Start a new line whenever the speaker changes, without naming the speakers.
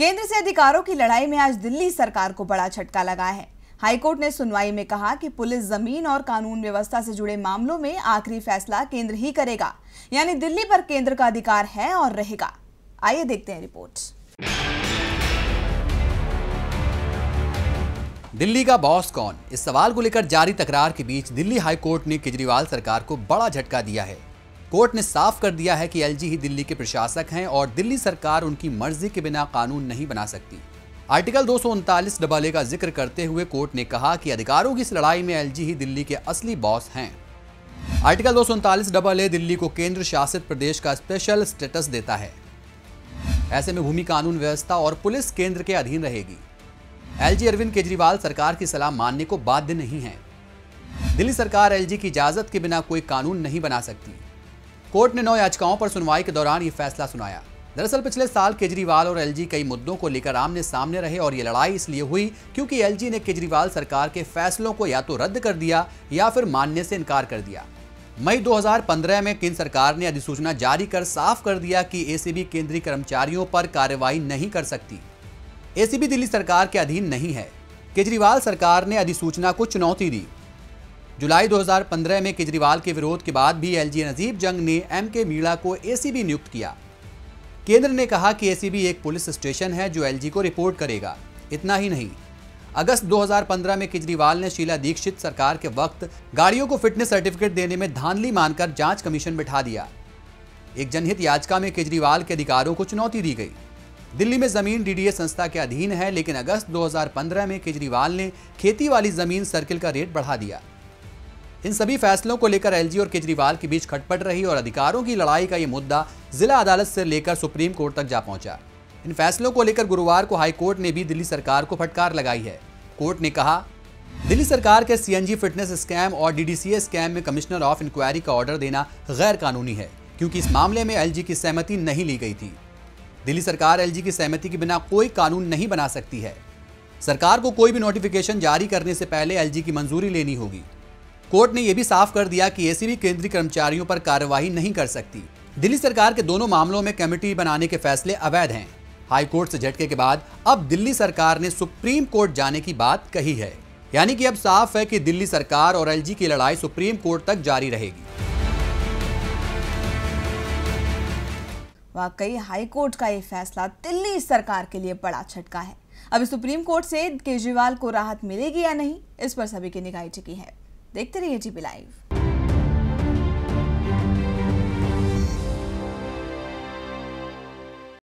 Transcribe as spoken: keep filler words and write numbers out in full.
केंद्र से अधिकारों की लड़ाई में आज दिल्ली सरकार को बड़ा झटका लगा है। हाईकोर्ट ने सुनवाई में कहा कि पुलिस जमीन और कानून व्यवस्था से जुड़े मामलों में आखिरी फैसला केंद्र ही करेगा, यानी दिल्ली पर केंद्र का अधिकार है और रहेगा। आइए देखते हैं रिपोर्ट।
दिल्ली का बॉस कौन? इस सवाल को लेकर जारी तकरार के बीच दिल्ली हाईकोर्ट ने केजरीवाल सरकार को बड़ा झटका दिया है। कोर्ट ने साफ कर दिया है कि एलजी ही दिल्ली के प्रशासक हैं और दिल्ली सरकार उनकी मर्जी के बिना कानून नहीं बना सकती। आर्टिकल दो सौ उनतालीस डबल ए का जिक्र करते हुए कोर्ट ने कहा कि अधिकारों की इस लड़ाई में एलजी ही दिल्ली के असली बॉस हैं। आर्टिकल दो सौ उनतालीस डबल ए दिल्ली को केंद्र शासित प्रदेश का स्पेशल स्टेटस देता है। ऐसे में भूमि कानून व्यवस्था और पुलिस केंद्र के अधीन रहेगी। एलजी अरविंद केजरीवाल सरकार की सलाह मानने को बाध्य नहीं है। दिल्ली सरकार एलजी की इजाजत के बिना कोई कानून नहीं बना सकती। कोर्ट ने नौ याचिकाओं पर सुनवाई के दौरान ये फैसला सुनाया। दरअसल पिछले साल केजरीवाल और एलजी कई मुद्दों को लेकर आमने सामने रहे और ये लड़ाई इसलिए हुई क्योंकि एलजी ने केजरीवाल सरकार के फैसलों को या तो रद्द कर दिया या फिर मानने से इनकार कर दिया। मई दो हज़ार पंद्रह में केंद्र सरकार ने अधिसूचना जारी कर साफ कर दिया कि एसीबी केंद्रीय कर्मचारियों पर कार्रवाई नहीं कर सकती। एसीबी दिल्ली सरकार के अधीन नहीं है। केजरीवाल सरकार ने अधिसूचना को चुनौती दी। जुलाई दो हज़ार पंद्रह में केजरीवाल के विरोध के बाद भी एलजी नजीब जंग ने एम के मीणा को एसीबी नियुक्त किया। केंद्र ने कहा कि एसीबी एक पुलिस स्टेशन है जो एलजी को रिपोर्ट करेगा। इतना ही नहीं, अगस्त दो हज़ार पंद्रह में केजरीवाल ने शीला दीक्षित सरकार के वक्त गाड़ियों को फिटनेस सर्टिफिकेट देने में धांधली मानकर जांच कमीशन बिठा दिया। एक जनहित याचिका में केजरीवाल के अधिकारों को चुनौती दी गई। दिल्ली में जमीन डीडीए संस्था के अधीन है, लेकिन अगस्त दो हज़ार पंद्रह में केजरीवाल ने खेती वाली जमीन सर्किल का रेट बढ़ा दिया। इन सभी फैसलों को लेकर एलजी और केजरीवाल के बीच खटपट रही और अधिकारों की लड़ाई का ये मुद्दा जिला अदालत से लेकर सुप्रीम कोर्ट तक जा पहुंचा। इन फैसलों को लेकर गुरुवार को हाईकोर्ट ने भी दिल्ली सरकार को फटकार लगाई है। कोर्ट ने कहा, दिल्ली सरकार के सीएनजी फिटनेस स्कैम और डीडीसीए स्कैम में कमिश्नर ऑफ इंक्वायरी का ऑर्डर देना गैर कानूनी है, क्योंकि इस मामले में एलजी की सहमति नहीं ली गई थी। दिल्ली सरकार एलजी की सहमति के बिना कोई कानून नहीं बना सकती है। सरकार को कोई भी नोटिफिकेशन जारी करने से पहले एलजी की मंजूरी लेनी होगी। कोर्ट ने यह भी साफ कर दिया कि एसीबी केंद्रीय कर्मचारियों पर कार्रवाई नहीं कर सकती। दिल्ली सरकार के दोनों मामलों में कमेटी बनाने के फैसले अवैध हैं। हाईकोर्ट से झटके के बाद अब दिल्ली सरकार ने सुप्रीम कोर्ट जाने की बात कही है, यानी कि अब साफ है कि दिल्ली सरकार और एलजी की लड़ाई सुप्रीम कोर्ट तक जारी रहेगी।
वाकई हाईकोर्ट का ये फैसला दिल्ली सरकार के लिए बड़ा झटका है। अब सुप्रीम कोर्ट से केजरीवाल को राहत मिलेगी या नहीं, इस पर सभी की निगाहें टिकी है। देखते रहिए जीबी लाइव।